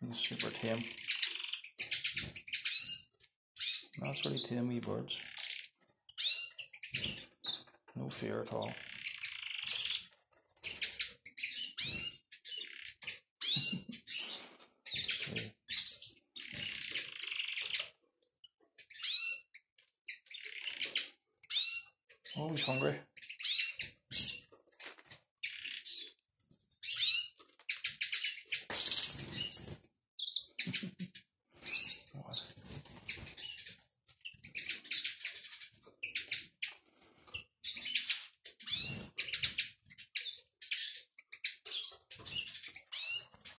He's super tame. That's really tame wee birds. No fear at all. Oh, he's hungry.